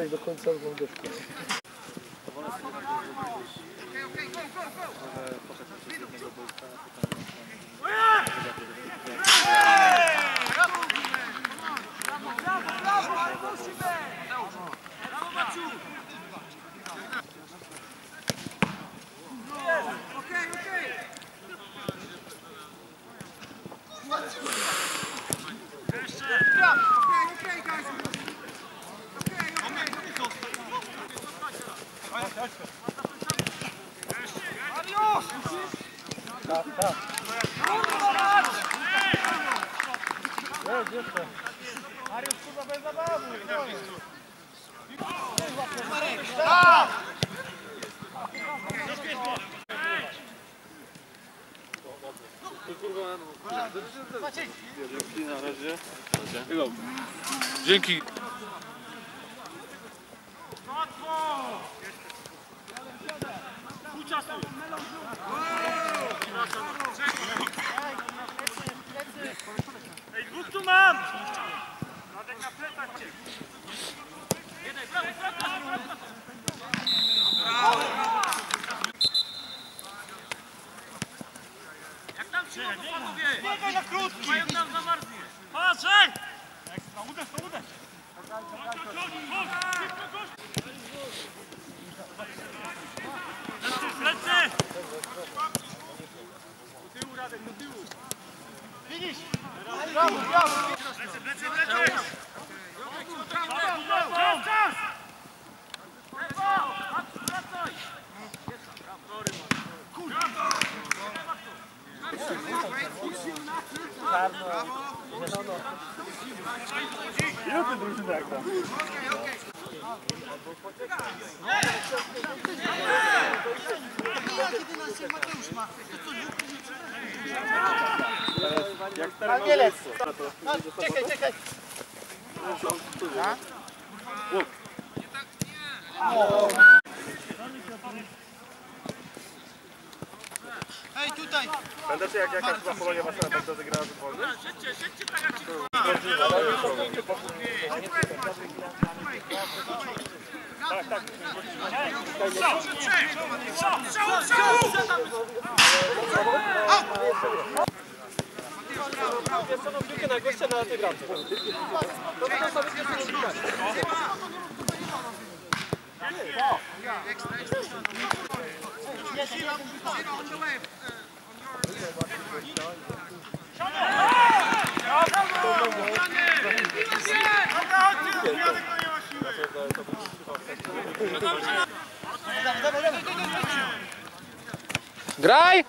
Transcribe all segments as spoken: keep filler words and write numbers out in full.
grałeś do końca z deszkiem. Tak, tak. Jest, jeszcze. Mariusz, kurwa, bez zabawy. Tak! Dzięki na razie. Dzięki. Ej, dwóch tu mam! Radek na plecach. Jeden, jak tam się panowie? Biegaj na krótki! Mają nam zamarznie. Patrzaj! Ekstra, uderz, to uderz! Lecę! Do tyłu, Radek, do tyłu! Widzisz! Brawo, brawo! Lecę, lecę, lecę! Czas, czas! Wracaj! Kurwa! Ile ty drużyny jak tam? Angielec! Czekaj, czekaj! Hej, tutaj! Pamiętacie jak jakaś chyba Polonia wasza tak rozegrała do Polski? Siedźcie, siedźcie tak jak ci Tak, tak. Strzał! Strzał! Strzał! Wieszoną piłkę na gościa na tej bramce. To by sobie wieszoną piłkę. Graj!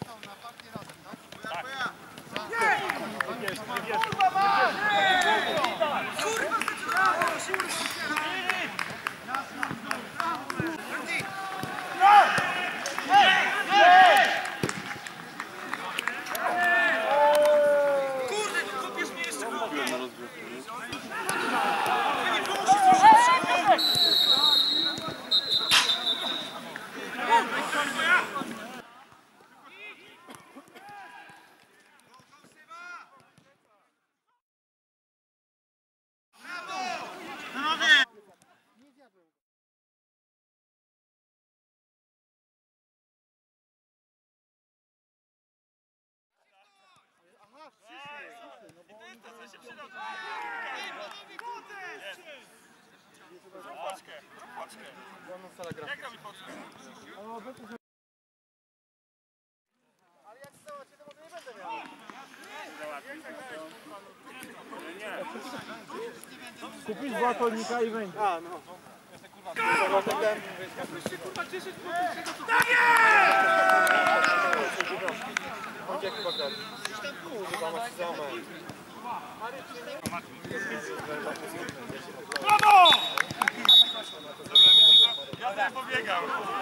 Ale jak załatwię, to może nie będę miał. Kupisz dwa konika i będzie. A, no. Tak jest! Chodź jak chyba grać. Kurwa, masz zamę. Brawo! Ja też pobiegam.